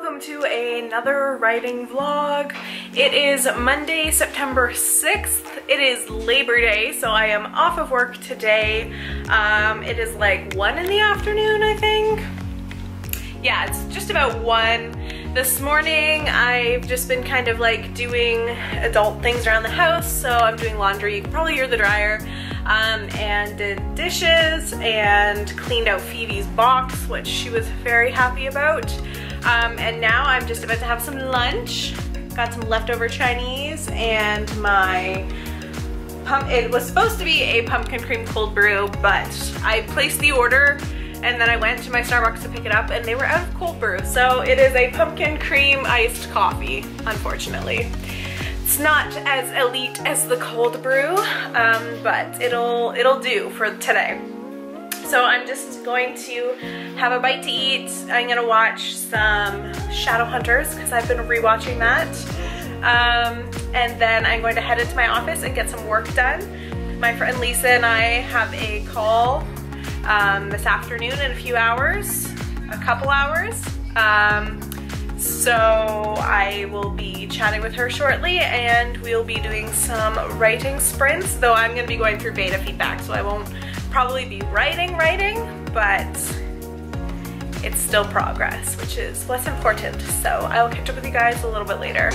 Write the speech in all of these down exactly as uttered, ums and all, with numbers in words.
welcome to another writing vlog. It is Monday, September sixth. It is Labor Day, so I am off of work today. Um, it is like one in the afternoon, I think. Yeah, it's just about one. This morning I've just been kind of like doing adult things around the house, so I'm doing laundry. You can probably hear the dryer. Um, and did dishes and cleaned out Phoebe's box, which she was very happy about. Um, and now I'm just about to have some lunch. Got some leftover Chinese and my pump. It was supposed to be a pumpkin cream cold brew, but I placed the order and then I went to my Starbucks to pick it up and they were out of cold brew. So it is a pumpkin cream iced coffee, unfortunately. It's not as elite as the cold brew, um, but it'll it'll do for today. So I'm just going to have a bite to eat. I'm gonna watch some Shadowhunters because I've been rewatching that. Um, and then I'm going to head into my office and get some work done. My friend Lisa and I have a call um, this afternoon in a few hours, a couple hours. Um, So I will be chatting with her shortly and we'll be doing some writing sprints, though I'm going to be going through beta feedback, so I won't probably be writing writing, but it's still progress, which is what's important. So I'll catch up with you guys a little bit later.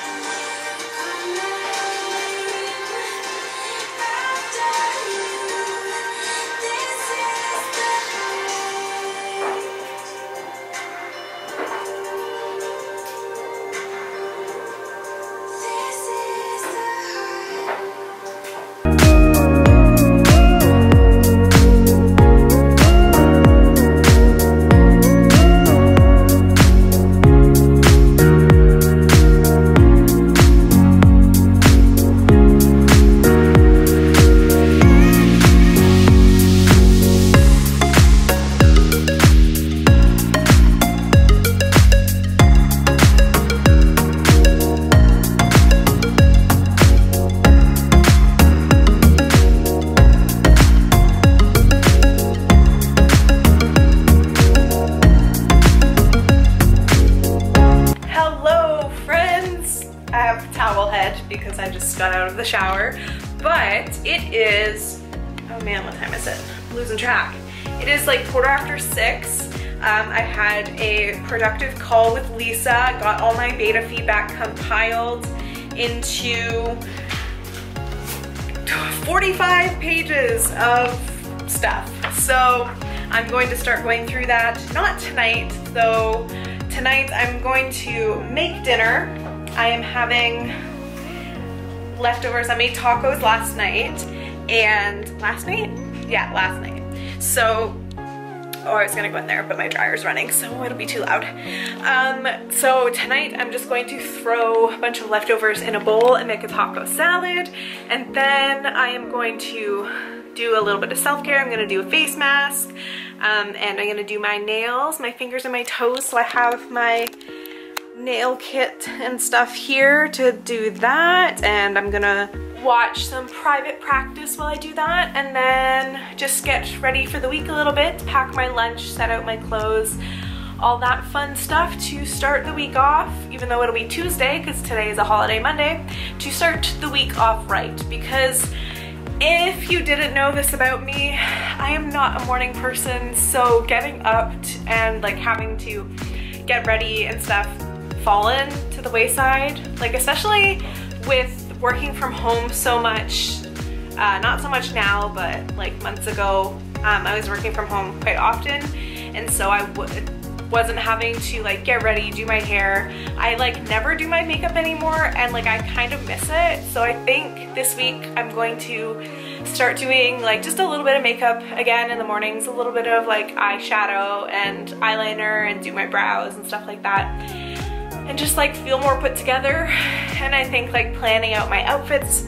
Because I just got out of the shower, but it is, oh man, what time is it? I'm losing track. It is like quarter after six. Um, I had a productive call with Lisa, got all my beta feedback compiled into forty-five pages of stuff. So I'm going to start going through that, not tonight, though. Tonight I'm going to make dinner. I am having leftovers. I made tacos last night and last night? Yeah, last night. So, oh, I was gonna go in there, but my dryer's running, so it'll be too loud. Um, so tonight I'm just going to throw a bunch of leftovers in a bowl and make a taco salad. And then I am going to do a little bit of self-care. I'm gonna do a face mask. Um, and I'm gonna do my nails, my fingers and my toes. So I have my nail kit and stuff here to do that, and I'm gonna watch some private practice while I do that, and then just get ready for the week a little bit, pack my lunch, set out my clothes, all that fun stuff to start the week off, even though it'll be Tuesday because today is a holiday Monday, to start the week off right. Because if you didn't know this about me, I am not a morning person, so getting up and like having to get ready and stuff fallen to the wayside, like especially with working from home so much, uh, not so much now, but like months ago, um, I was working from home quite often, and so I w wasn't having to like get ready, do my hair. I like never do my makeup anymore, and like I kind of miss it. So I think this week I'm going to start doing like just a little bit of makeup again in the mornings, a little bit of like eyeshadow and eyeliner, and do my brows and stuff like that, and just like feel more put together. And I think like planning out my outfits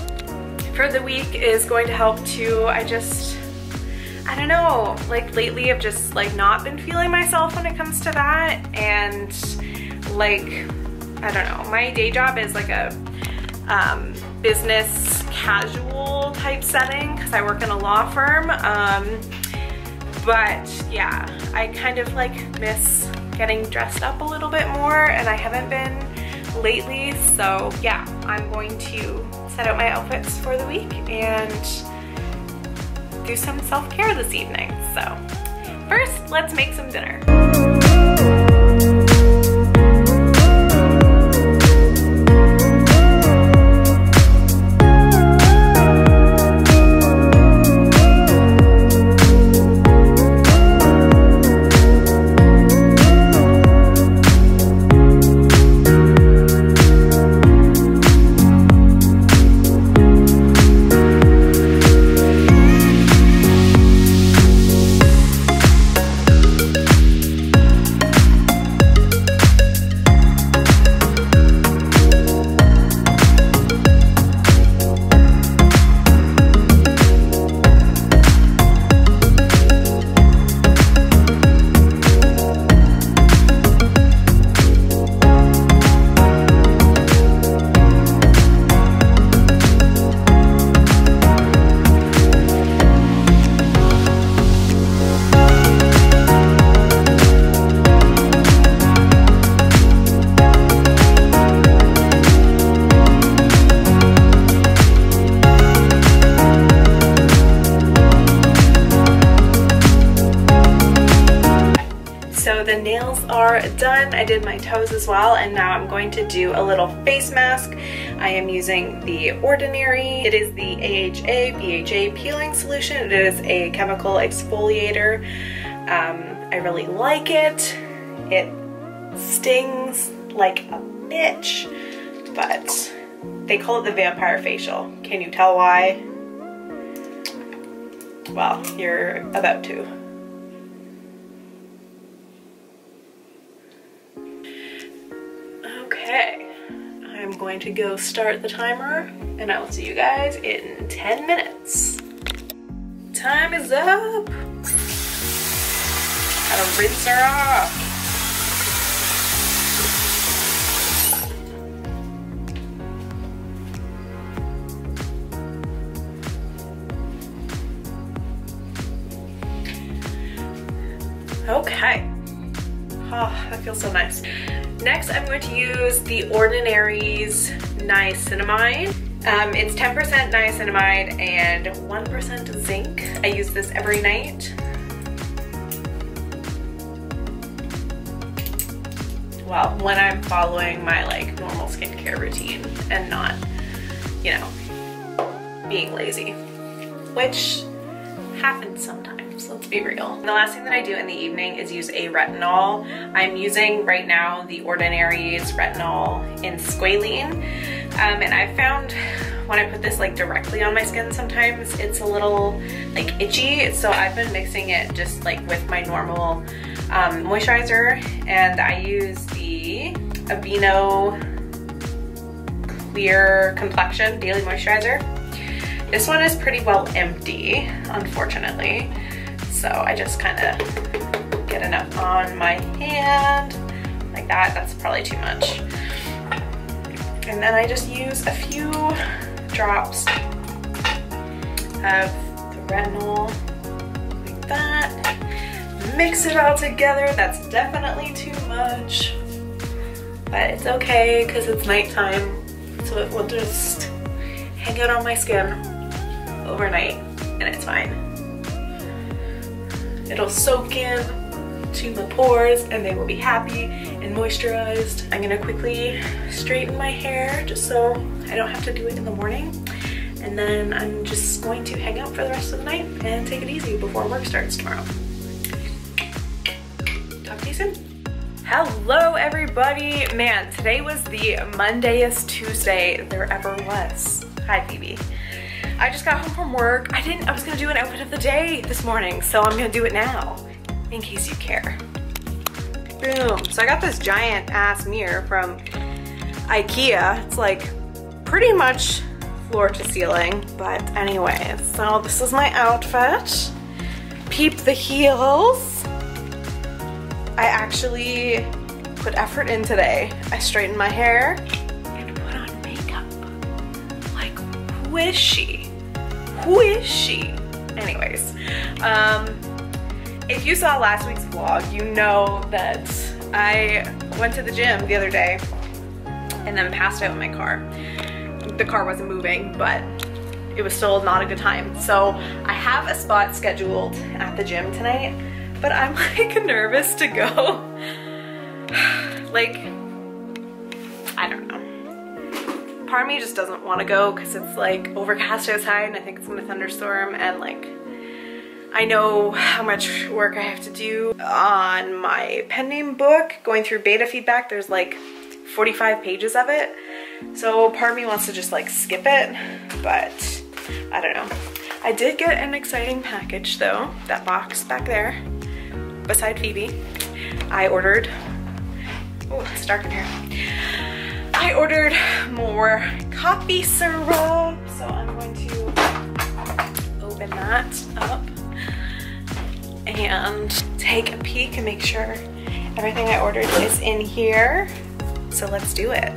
for the week is going to help too. I just, I don't know, like lately I've just like not been feeling myself when it comes to that. And like, I don't know, my day job is like a um, business casual type setting because I work in a law firm. Um, But yeah, I kind of like miss getting dressed up a little bit more, and I haven't been lately. So yeah, I'm going to set out my outfits for the week and do some self-care this evening. So first, let's make some dinner. So the nails are done. I did my toes as well, and now I'm going to do a little face mask. I am using The Ordinary. It is the A H A B H A peeling solution. It is a chemical exfoliator. Um, I really like it. It stings like a bitch, but they call it the vampire facial. Can you tell why? Well, you're about to. Okay, I'm going to go start the timer, and I will see you guys in ten minutes. Time is up. Gotta rinse her off. Okay. Oh, that feels so nice. Next, I'm going to use The Ordinary's niacinamide. Um, it's ten percent niacinamide and one percent zinc. I use this every night. Well, when I'm following my like normal skincare routine and not, you know, being lazy, which happens sometimes, let's be real. The last thing that I do in the evening is use a retinol. I'm using right now The Ordinary's retinol in squalene, um, and I found when I put this like directly on my skin, sometimes it's a little like itchy, so I've been mixing it just like with my normal um, moisturizer, and I use the Aveeno Clear Complexion Daily Moisturizer. This one is pretty well empty, unfortunately, so I just kind of get enough on my hand, like that. That's probably too much. And then I just use a few drops of the retinol, like that. Mix it all together. That's definitely too much, but it's okay because it's nighttime, so it will just hang out on my skin overnight, and it's fine. It'll soak in to my pores, and they will be happy and moisturized. I'm gonna quickly straighten my hair just so I don't have to do it in the morning, and then I'm just going to hang out for the rest of the night and take it easy before work starts tomorrow. Talk to you soon. Hello everybody. Man, today was the Mondayest Tuesday there ever was. Hi Phoebe. I just got home from work. I didn't, I was gonna do an outfit of the day this morning, so I'm gonna do it now, in case you care. Boom. So I got this giant ass mirror from IKEA. It's like pretty much floor to ceiling, but anyway, so this is my outfit. Peep the heels. I actually put effort in today. I straightened my hair and put on makeup. Like, who is she? Who is she? Anyways, um, If you saw last week's vlog, you know that I went to the gym the other day and then passed out in my car. The car wasn't moving, but it was still not a good time. So I have a spot scheduled at the gym tonight, but I'm like nervous to go. Like, I don't know. Part of me just doesn't want to go because it's like overcast outside and I think it's gonna thunderstorm, and like I know how much work I have to do on my pen name book. Going through beta feedback, there's like forty-five pages of it. So part of me wants to just like skip it, but I don't know. I did get an exciting package though, that box back there, beside Phoebe. I ordered, oh, it's dark in here. I ordered more coffee syrup, so I'm going to open that up and take a peek and make sure everything I ordered is in here. So let's do it.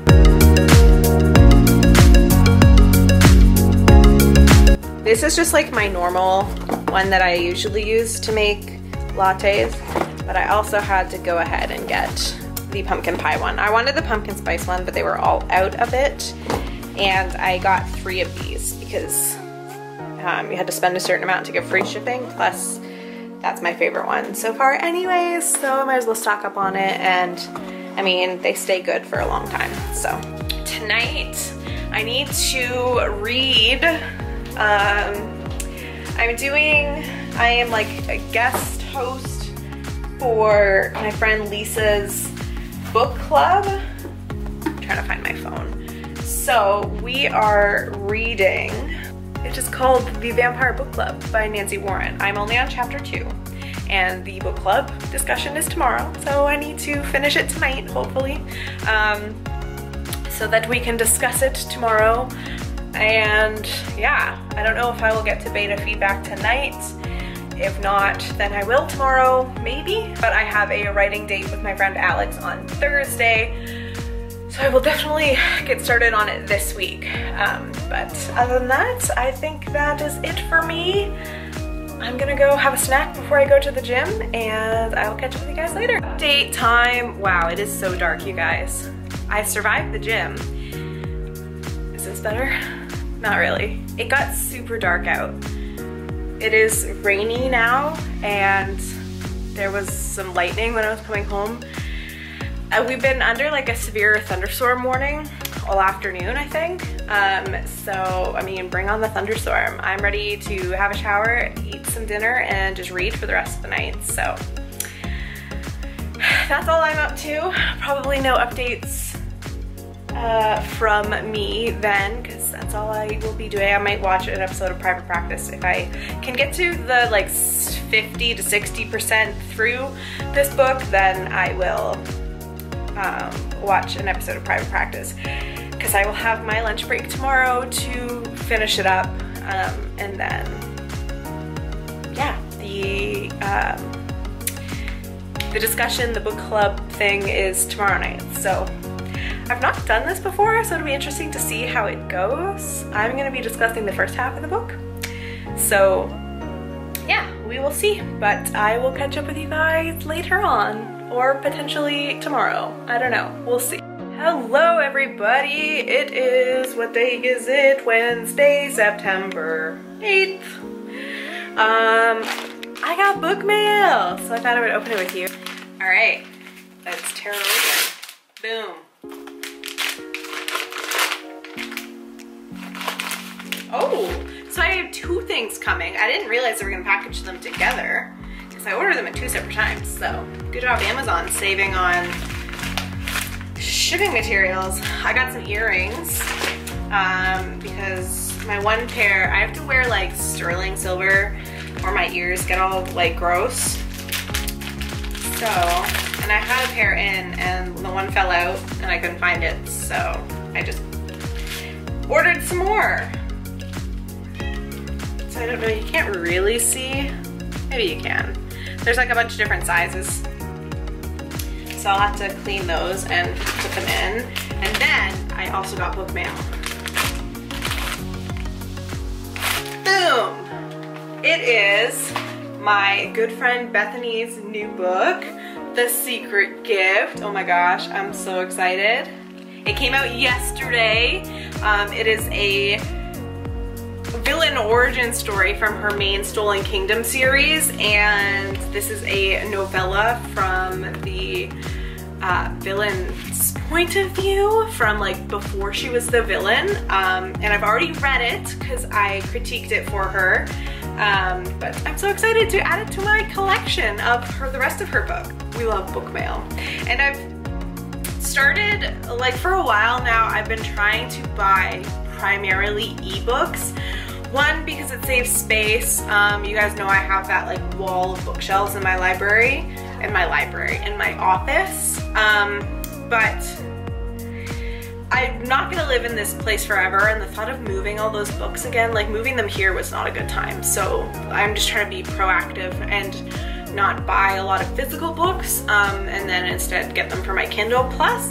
This is just like my normal one that I usually use to make lattes, but I also had to go ahead and get the pumpkin pie one. I wanted the pumpkin spice one, but they were all out of it, and I got three of these because um, you had to spend a certain amount to get free shipping, plus that's my favorite one so far anyways, so I might as well stock up on it, and I mean, they stay good for a long time. So tonight I need to read. Um, I'm doing, I am like a guest host for my friend Lisa's book club. I'm trying to find my phone. So we are reading, it is called The Vampire Book Club by Nancy Warren. I'm only on chapter two, and the book club discussion is tomorrow, so I need to finish it tonight, hopefully, um, so that we can discuss it tomorrow. And yeah, I don't know if I will get to beta feedback tonight. If not, then I will tomorrow, maybe. But I have a writing date with my friend Alex on Thursday, so I will definitely get started on it this week. Um, but other than that, I think that is it for me. I'm gonna go have a snack before I go to the gym, and I will catch up with you guys later. Update time. Wow, it is so dark, you guys. I survived the gym. Is this better? Not really. It got super dark out. It is rainy now, and there was some lightning when I was coming home. Uh, we've been under like a severe thunderstorm warning all afternoon, I think. Um, so, I mean, bring on the thunderstorm. I'm ready to have a shower, eat some dinner, and just read for the rest of the night. So that's all I'm up to. Probably no updates uh, from me then, because that's all I will be doing. I might watch an episode of Private Practice. If I can get to the like fifty to sixty percent through this book, then I will um, watch an episode of Private Practice, because I will have my lunch break tomorrow to finish it up, um, and then yeah, the um, the discussion, the book club thing is tomorrow night. So I've not done this before, so it'll be interesting to see how it goes. I'm going to be discussing the first half of the book, so yeah, we will see. But I will catch up with you guys later on, or potentially tomorrow. I don't know. We'll see. Hello everybody. It is, what day is it? Wednesday, September eighth. Um, I got book mail, so I thought I would open it with you. All right, let's tear it open. Boom. Oh, so I have two things coming. I didn't realize they were gonna package them together because I ordered them at two separate times. So good job Amazon saving on shipping materials. I got some earrings um, because my one pair, I have to wear like sterling silver or my ears get all like gross. So, and I had a pair in and the one fell out and I couldn't find it. So I just ordered some more. So I don't know, you can't really see. Maybe you can. There's like a bunch of different sizes. So I'll have to clean those and put them in. And then I also got book mail. Boom! It is my good friend Bethany's new book, The Secret Gift. Oh my gosh, I'm so excited. It came out yesterday. Um, it is a villain origin story from her main Stolen Kingdom series, and this is a novella from the uh, villain's point of view from like before she was the villain. Um, and I've already read it because I critiqued it for her. Um, but I'm so excited to add it to my collection of her, the rest of her book. We love book mail. And I've started, like for a while now, I've been trying to buy primarily ebooks. One, because it saves space. Um, you guys know I have that like wall of bookshelves in my library, in my library, in my office. Um, but I'm not gonna live in this place forever, and the thought of moving all those books again, like moving them here was not a good time. So I'm just trying to be proactive and not buy a lot of physical books, um, and then instead get them for my Kindle. Plus,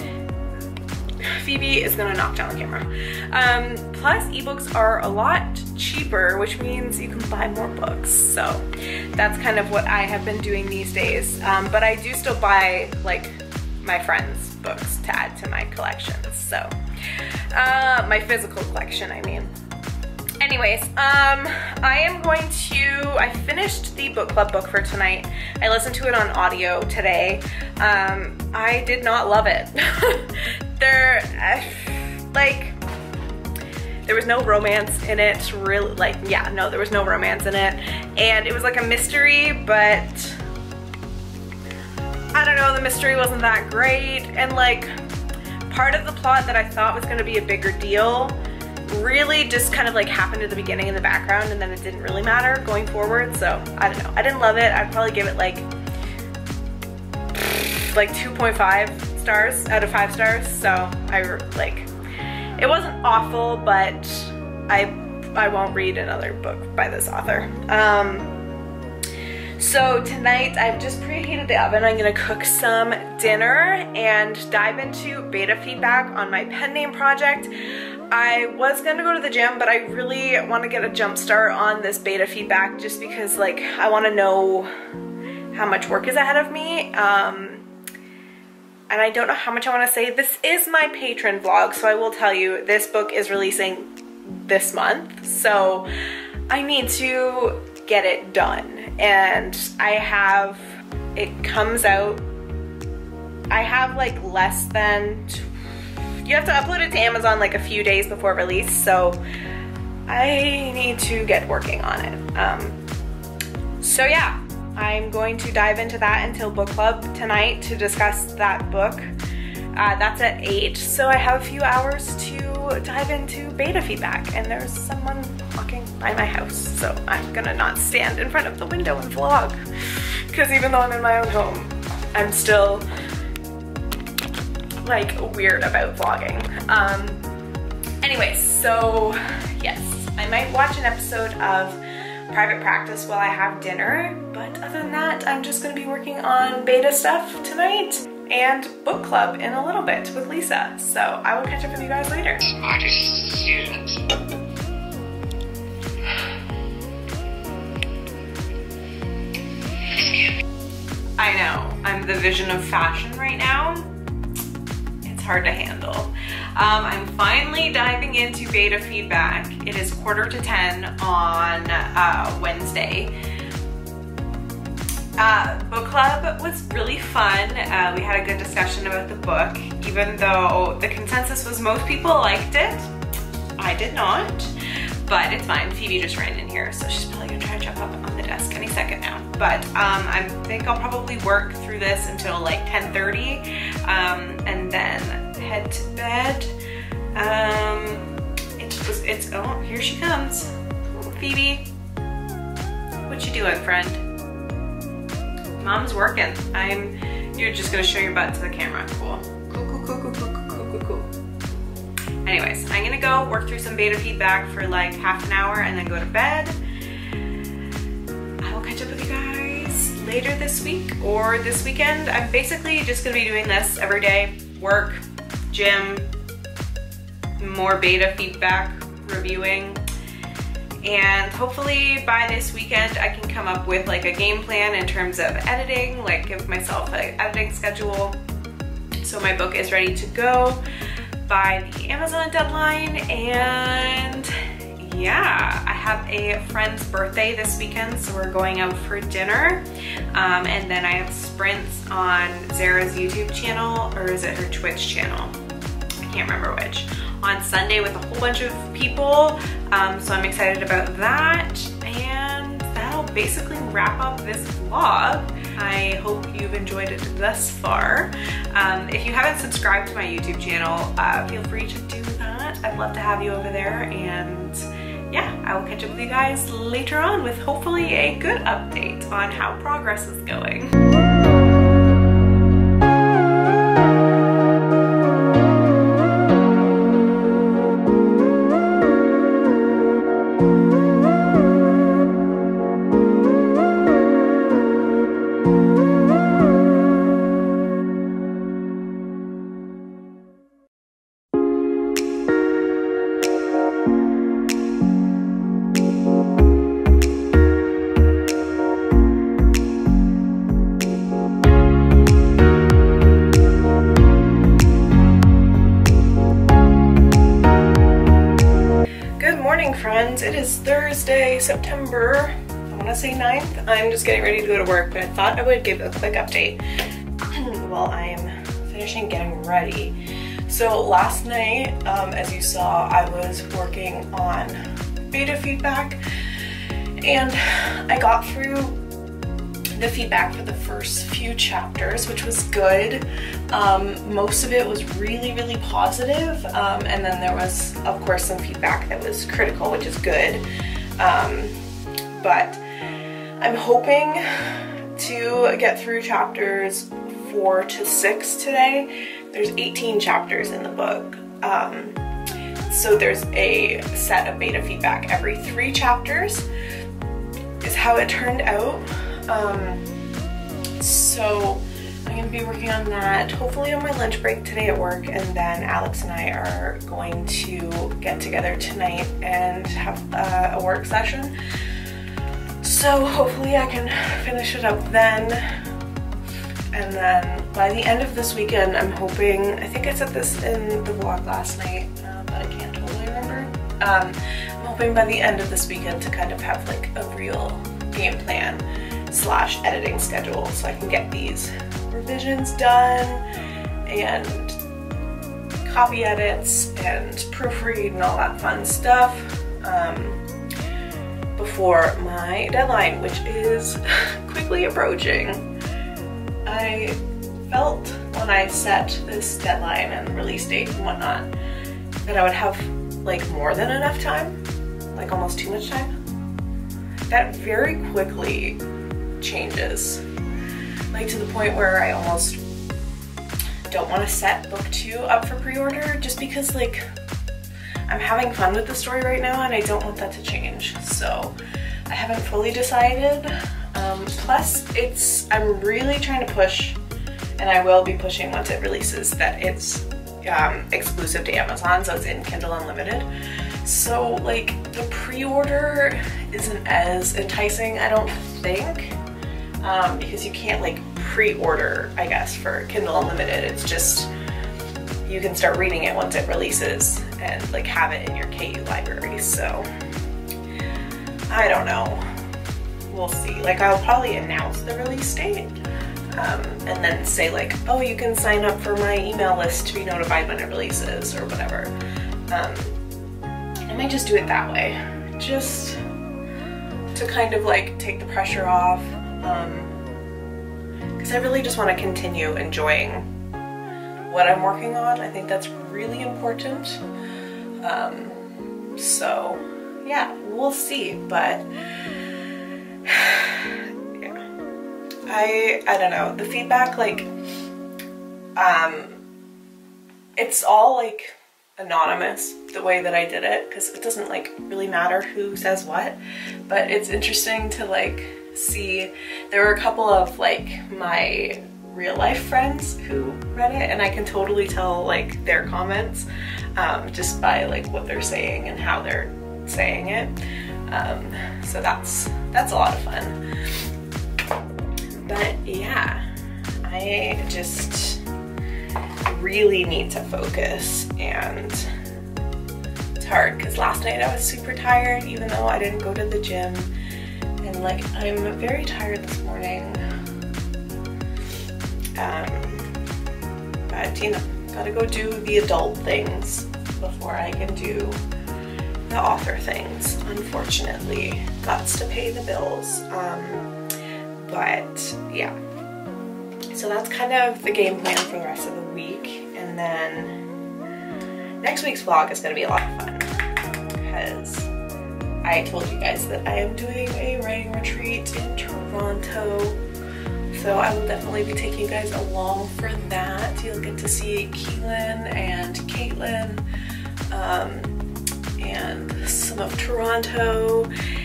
Phoebe is gonna knock down the camera. Um, plus, ebooks are a lot cheaper, which means you can buy more books. So that's kind of what I have been doing these days. Um, but I do still buy like my friends' books to add to my collections. So uh, my physical collection, I mean. Anyways, um, I am going to, I finished the book club book for tonight. I listened to it on audio today. Um, I did not love it. There, uh, like, there was no romance in it, really, like, yeah, no, there was no romance in it. And it was like a mystery, but I don't know, the mystery wasn't that great. And like, part of the plot that I thought was gonna be a bigger deal really just kind of like happened at the beginning in the background, and then it didn't really matter going forward. So I don't know, I didn't love it. I'd probably give it like like two point five stars out of five stars. So I like, it wasn't awful, but I I won't read another book by this author. Um, so tonight I've just preheated the oven. I'm gonna cook some dinner and dive into beta feedback on my pen name project. I was gonna go to the gym, but I really want to get a jump start on this beta feedback just because like I want to know how much work is ahead of me. Um, and I don't know how much I want to say. This is my patron vlog, so I will tell you this book is releasing this month, so I need to get it done. And I have, it comes out, I have like less than, you have to upload it to Amazon like a few days before release, so I need to get working on it. Um, so yeah, I'm going to dive into that until book club tonight to discuss that book. Uh, that's at eight, so I have a few hours to dive into beta feedback, and there's someone walking by my house, so I'm gonna not stand in front of the window and vlog, because even though I'm in my own home, I'm still like weird about vlogging. Um, anyways, so yes, I might watch an episode of Private Practice while I have dinner, but other than that, I'm just gonna be working on beta stuff tonight and book club in a little bit with Lisa. So I will catch up with you guys later. Smartest student. I know, I'm the vision of fashion right now. It's hard to handle. Um, I'm finally diving into beta feedback. It is quarter to ten on uh, Wednesday. Uh, book club was really fun. Uh, we had a good discussion about the book, even though the consensus was most people liked it. I did not, but it's fine. Phoebe just ran in here, so she's probably gonna try to jump up on the desk any second now. But um, I think I'll probably work through this until like ten thirty, um, and then head to bed. Um, it was, it's, oh, here she comes. Phoebe, what you doing, friend? Mom's working. I'm, you're just gonna show your butt to the camera. Cool. Cool, cool, cool, cool, cool, cool, cool, cool. Anyways, I'm gonna go work through some beta feedback for like half an hour and then go to bed. I will catch up with you guys later this week or this weekend. I'm basically just gonna be doing this every day. Work, gym, more beta feedback, reviewing, and hopefully by this weekend I can come up with like a game plan in terms of editing, like give myself an editing schedule so my book is ready to go by the Amazon deadline. And yeah, I have a friend's birthday this weekend, so we're going out for dinner. Um, and then I have sprints on Zara's YouTube channel, or is it her Twitch channel? I can't remember which. On Sunday with a whole bunch of people. Um, so I'm excited about that. And that'll basically wrap up this vlog. I hope you've enjoyed it thus far. Um, if you haven't subscribed to my YouTube channel, uh, feel free to do that. I'd love to have you over there, and yeah, I will catch up with you guys later on with hopefully a good update on how progress is going. Friends, it is Thursday, September, I want to say ninth. I'm just getting ready to go to work, but I thought I would give a quick update while I'm finishing getting ready. So last night, um, as you saw, I was working on beta feedback, and I got through the feedback for the first few chapters, which was good. Um, most of it was really, really positive, um, and then there was, of course, some feedback that was critical, which is good. Um, but I'm hoping to get through chapters four to six today. There's eighteen chapters in the book. Um, so there's a set of beta feedback every three chapters, is how it turned out. Um, so I'm going to be working on that hopefully on my lunch break today at work, and then Alex and I are going to get together tonight and have uh, a work session. So hopefully I can finish it up then, and then by the end of this weekend I'm hoping, I think I said this in the vlog last night, uh, but I can't totally remember. Um, I'm hoping by the end of this weekend to kind of have like a real game plan slash editing schedule so I can get these revisions done and copy edits and proofread and all that fun stuff um, before my deadline, which is quickly approaching. I felt when I set this deadline and release date and whatnot that I would have like more than enough time, like almost too much time. That very quickly changes, like to the point where I almost don't want to set book two up for pre-order, just because like I'm having fun with the story right now and I don't want that to change. So I haven't fully decided. Um, plus it's, I'm really trying to push, and I will be pushing once it releases, that it's um, exclusive to Amazon, so it's in Kindle Unlimited. So like the pre-order isn't as enticing, I don't think. Um, because you can't like pre-order, I guess, for Kindle Unlimited. It's just, you can start reading it once it releases and like have it in your K U library. So I don't know, we'll see. Like I'll probably announce the release date um, and then say like, oh, you can sign up for my email list to be notified when it releases or whatever. Um, I might just do it that way, just to kind of like take the pressure off. Um, because I really just want to continue enjoying what I'm working on. I think that's really important. Um, so yeah, we'll see, but yeah, I, I don't know, the feedback, like, um, it's all like anonymous the way that I did it, because it doesn't like really matter who says what, but it's interesting to like see. There were a couple of like my real life friends who read it, and I can totally tell like their comments um, just by like what they're saying and how they're saying it. Um, so that's, that's a lot of fun. But yeah, I just really need to focus, and it's hard because last night I was super tired even though I didn't go to the gym, and like I'm very tired this morning. Um, but you know, gotta go do the adult things before I can do the author things, unfortunately. Gots to pay the bills. Um, but yeah. So that's kind of the game plan for the rest of the week. And then next week's vlog is going to be a lot of fun because I told you guys that I am doing a writing retreat in Toronto. So I will definitely be taking you guys along for that. You'll get to see Keelan and Caitlin um, and some of Toronto.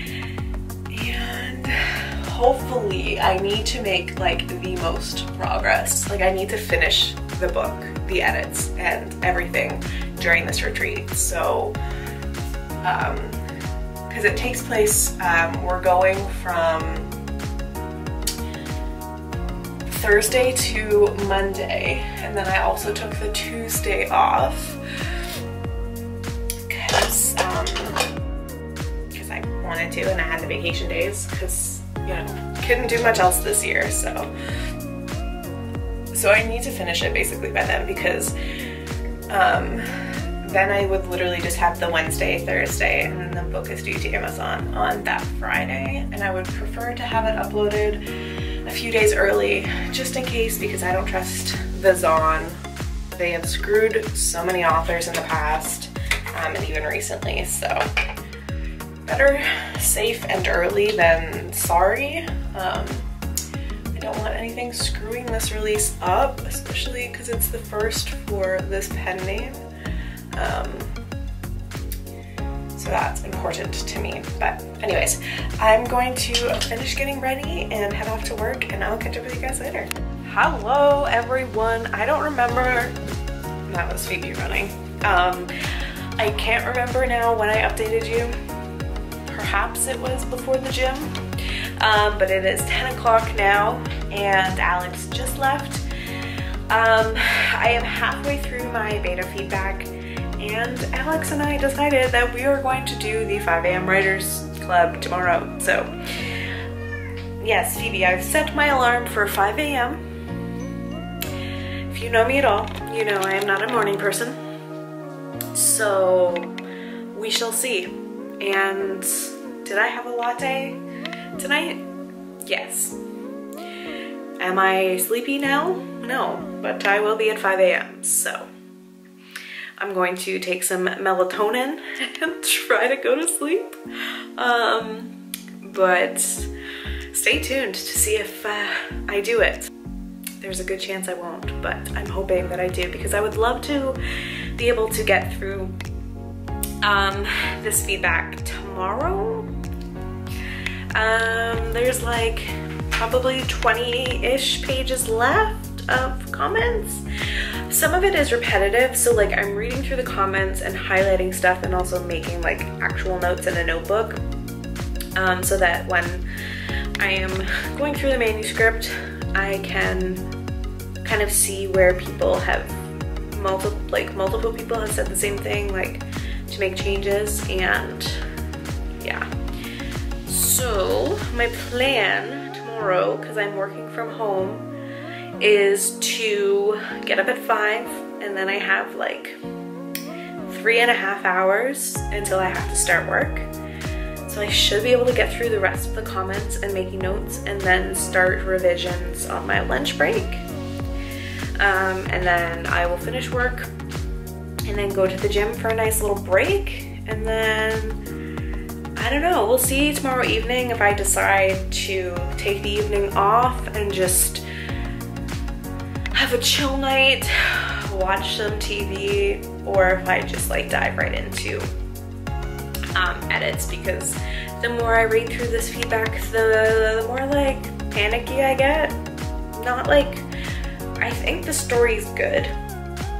And hopefully I need to make like the most progress. Like I need to finish the book, the edits and everything during this retreat. So, um, because it takes place, um, we're going from Thursday to Monday, and then I also took the Tuesday off because um, because I wanted to, and I had the vacation days because, you know, couldn't do much else this year. So so I need to finish it basically by then, because um, then I would literally just have the Wednesday, Thursday, and the book is due to Amazon on that Friday, and I would prefer to have it uploaded a few days early, just in case, because I don't trust the Zon. They have screwed so many authors in the past, um, and even recently, so better safe and early than sorry. Um, I don't want anything screwing this release up, especially because it's the first for this pen name. Um, So that's important to me. But anyways, I'm going to finish getting ready and head off to work, and I'll catch up with you guys later. Hello everyone. I don't remember, that was Phoebe running. Um, I can't remember now when I updated you. Perhaps it was before the gym. Um, but it is ten o'clock now and Alex just left. Um, I am halfway through my beta feedback, and Alex and I decided that we are going to do the five A M Writers Club tomorrow. So yes, Phoebe, I've set my alarm for five A M If you know me at all, you know I am not a morning person. So we shall see. And did I have a latte tonight? Yes. Am I sleepy now? No, but I will be at five A M So I'm going to take some melatonin and try to go to sleep. Um, but stay tuned to see if uh, I do it. There's a good chance I won't, but I'm hoping that I do, because I would love to be able to get through um, this feedback tomorrow. Um, there's like probably twenty-ish pages left of comments. Some of it is repetitive, so like I'm reading through the comments and highlighting stuff, and also making like actual notes in a notebook, um, so that when I am going through the manuscript, I can kind of see where people have multiple, like multiple people have said the same thing, like to make changes. And yeah. So my plan tomorrow, because I'm working from home, is to get up at five, and then I have like three and a half hours until I have to start work. So I should be able to get through the rest of the comments and making notes, and then start revisions on my lunch break. Um, and then I will finish work and then go to the gym for a nice little break. And then, I don't know, we'll see tomorrow evening if I decide to take the evening off and just have a chill night, watch some T V, or if I just like dive right into um, edits, because the more I read through this feedback, the, the more like panicky I get. Not like, I think the story's good,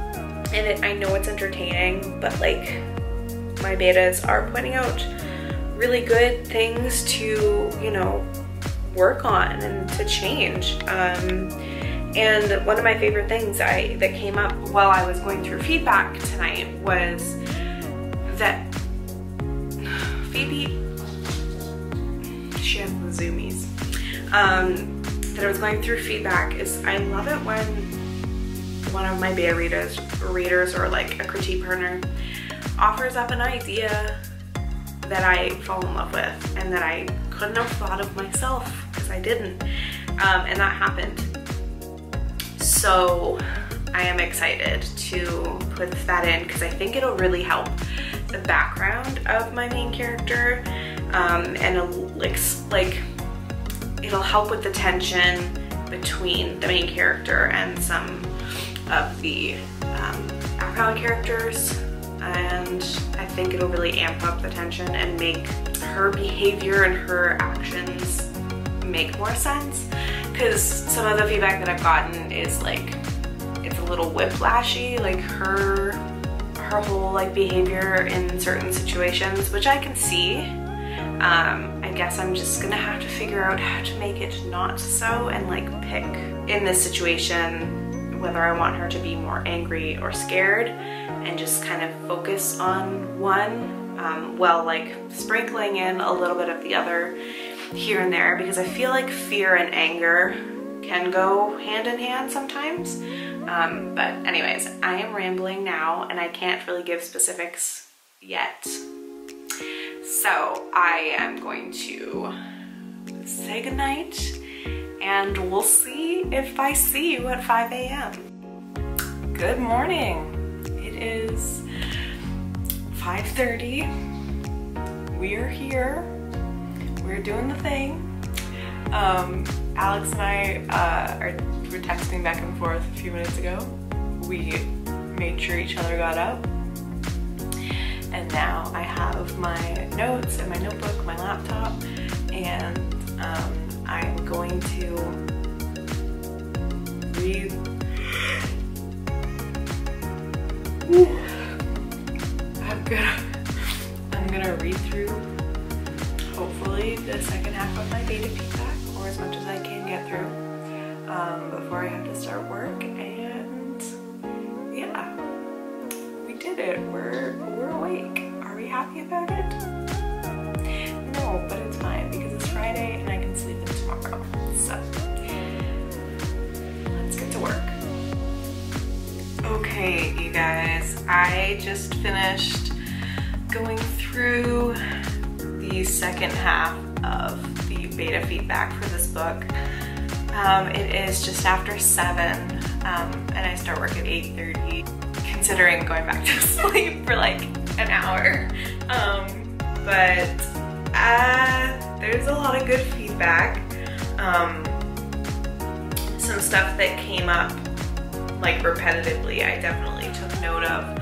and it, I know it's entertaining, but like my betas are pointing out really good things to, you know, work on and to change. Um, and one of my favorite things I that came up while I was going through feedback tonight was that Phoebe, she has the zoomies. Um, that I was going through feedback is I love it when one of my beta readers, readers or like a critique partner offers up an idea that I fall in love with and that I couldn't have thought of myself because I didn't, um, and that happened. So I am excited to put that in because I think it'll really help the background of my main character, um, and it'll, like, like it'll help with the tension between the main character and some of the um, background characters. And I think it'll really amp up the tension and make her behavior and her actions make more sense. Because some of the feedback that I've gotten is like, it's a little whiplashy, like her, her whole like behavior in certain situations, which I can see. Um, I guess I'm just gonna have to figure out how to make it not so and like pick in this situation whether I want her to be more angry or scared and just kind of focus on one, um, while like sprinkling in a little bit of the other here and there, because I feel like fear and anger can go hand in hand sometimes. Um, but anyways, I am rambling now and I can't really give specifics yet. So I am going to say goodnight and we'll see if I see you at five A M Good morning. It is five thirty. We are here. We're doing the thing. Um, Alex and I uh, are were texting back and forth a few minutes ago. We made sure each other got up. And now I have my notes and my notebook, my laptop, and um, I'm going to read. I'm gonna, I'm gonna read through, hopefully, the second half of my beta feedback, or as much as I can get through, um, before I have to start work. And yeah, we did it. We're we're awake. Are we happy about it? No, but it's fine because it's Friday and I can sleep in tomorrow. So let's get to work. Okay, you guys, I just finished going through the second half of the beta feedback for this book. Um, it is just after seven, um, and I start work at eight thirty, considering going back to sleep for like an hour. Um, but uh, there's a lot of good feedback. Um, some stuff that came up like repetitively, I definitely took note of,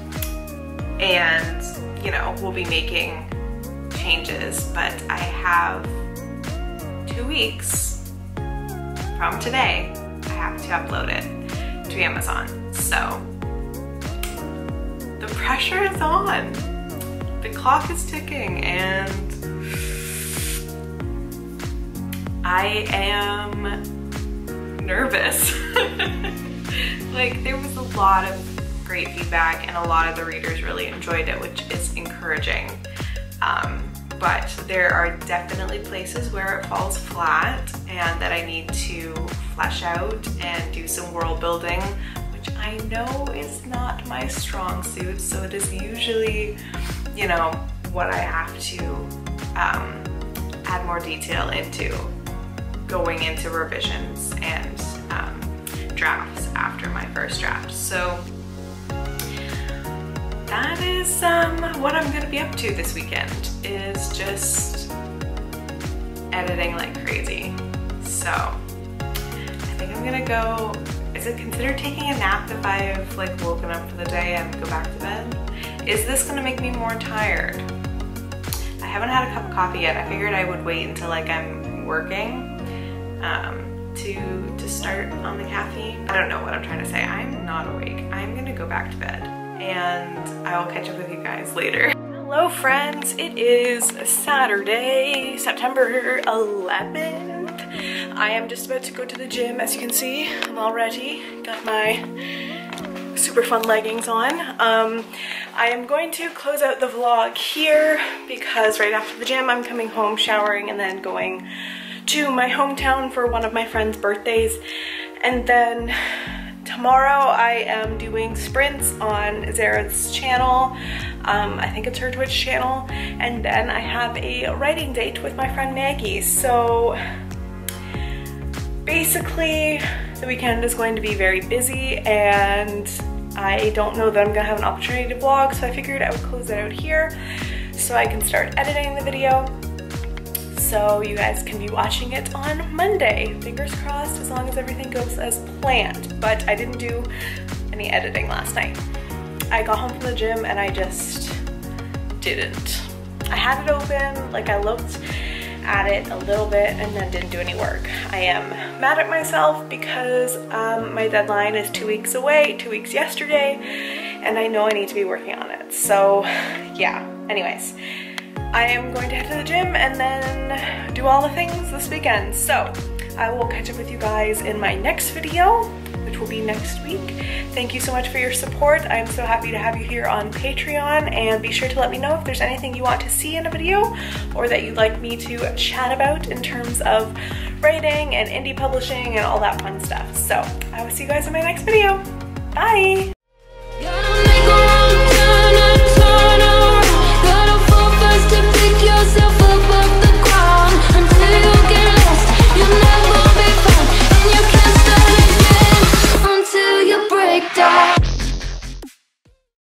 and you know, we'll be making changes, but I have two weeks from today, I have to upload it to Amazon. So the pressure is on, the clock is ticking, and I am nervous. Like, there was a lot of great feedback and a lot of the readers really enjoyed it, which is encouraging. Um, but there are definitely places where it falls flat and that I need to flesh out and do some world building, which I know is not my strong suit. So it is usually, you know, what I have to um, add more detail into going into revisions and um, drafts after my first draft. So that is um, what I'm gonna be up to this weekend, is just editing like crazy. So I think I'm gonna go, is it considered taking a nap if I've like woken up for the day and go back to bed? Is this gonna make me more tired? I haven't had a cup of coffee yet. I figured I would wait until like I'm working um, to, to start on the caffeine. I don't know what I'm trying to say. I'm not awake. I'm gonna go back to bed and I will catch up with you guys later. Hello friends, it is Saturday, September eleventh. I am just about to go to the gym. As you can see, I'm all ready. Got my super fun leggings on. Um, I am going to close out the vlog here because right after the gym I'm coming home, showering, and then going to my hometown for one of my friend's birthdays. And then tomorrow I am doing sprints on Zara's channel. Um, I think it's her Twitch channel. And then I have a writing date with my friend Maggie. So basically the weekend is going to be very busy and I don't know that I'm gonna have an opportunity to vlog, so I figured I would close it out here so I can start editing the video so you guys can be watching it on Monday. Fingers crossed, as long as everything goes as planned. But I didn't do any editing last night. I got home from the gym and I just didn't. I had it open, like I looked at it a little bit and then didn't do any work. I am mad at myself because um, my deadline is two weeks away, two weeks yesterday, and I know I need to be working on it. So yeah, anyways. I am going to head to the gym and then do all the things this weekend. So I will catch up with you guys in my next video, which will be next week. Thank you so much for your support. I'm so happy to have you here on Patreon, and be sure to let me know if there's anything you want to see in a video or that you'd like me to chat about in terms of writing and indie publishing and all that fun stuff. So I will see you guys in my next video. Bye!